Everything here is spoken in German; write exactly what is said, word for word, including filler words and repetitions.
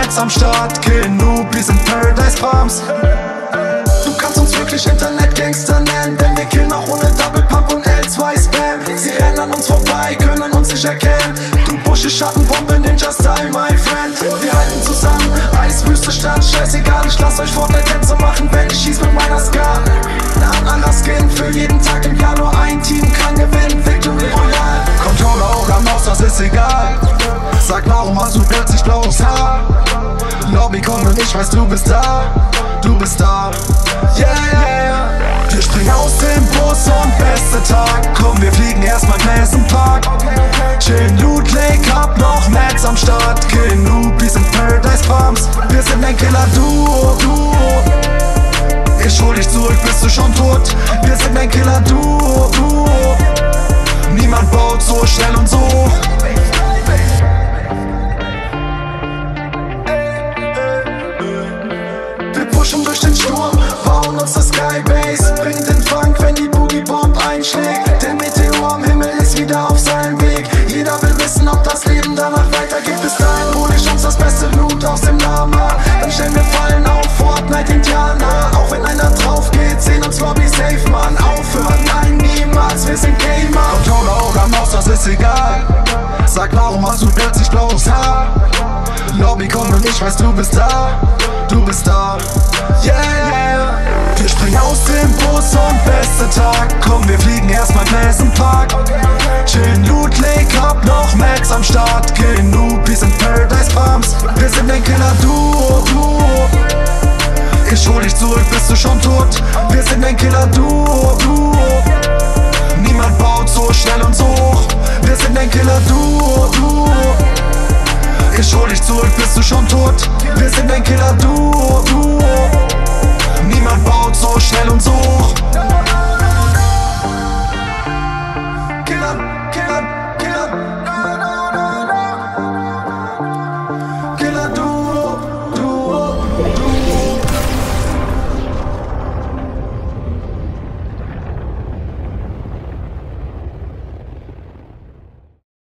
Max am Start, killen Noobies in Paradise Palms. Du kannst uns wirklich Internet-Gangster nennen, denn wir killen auch ohne Double Pump und L zwei Spam. Sie rennen an uns vorbei, können uns nicht erkennen. Du Busche, Schattenbombe, Ninja-Style, my friend. Wir halten zusammen, Eiswüste Stadt, scheißegal, ich lass euch Fortnite-Tänze machen, wenn ich schieß mit meiner Ska. Nah an das Skin, für jeden Tag im Jahr nur ein Team kann gewinnen, Victory Royale. Controller oder Maus, das ist egal. Sag, warum hast du plötzlich blaues Haar? Lobby kommt und ich weiß, du bist da, du bist da. Yeah, yeah. Wir springen aus dem Bus und beste Tag. Komm, wir fliegen erstmal Gläsen Park. Chillen Loot Lake, hab noch Max am Start. Killen Noobies in Paradise Palms. Wir sind ein Killer-Duo, Duo. Ich hol dich zurück, bist du schon tot. Wir sind ein Killer-Duo, Duo. Niemand baut so schnell und so hoch. Wir pushen durch den Sturm, bauen uns das Skybase. Bringen den Funk, wenn die Boogie-Bomb einschlägt. Der Meteor am Himmel ist wieder auf seinem Weg. Jeder will wissen, ob das Leben danach weitergeht. Bis dahin hol ich uns das beste Loot aus dem Lama. Dann stellen wir Fallen auf Fortnite Indianer. Auch wenn einer drauf geht, sehen uns Lobby safe, Mann. Aufhören, nein, niemals, wir sind Gamer. Controller oder Maus, das ist egal. Sag, warum hast du plötzlich blaues Haar? Lobby kommt und ich weiß, du bist da, du bist da. Yeah, yeah. Wir springen aus dem Bus und beste Tag. Komm, wir fliegen erstmal Gläsen Park. Chillen Loot Lake, hab noch Max am Start. Killen Noobies in Paradise Palms. Wir sind ein Killer-Duo, Duo. Ich hol dich zurück, bist du schon tot.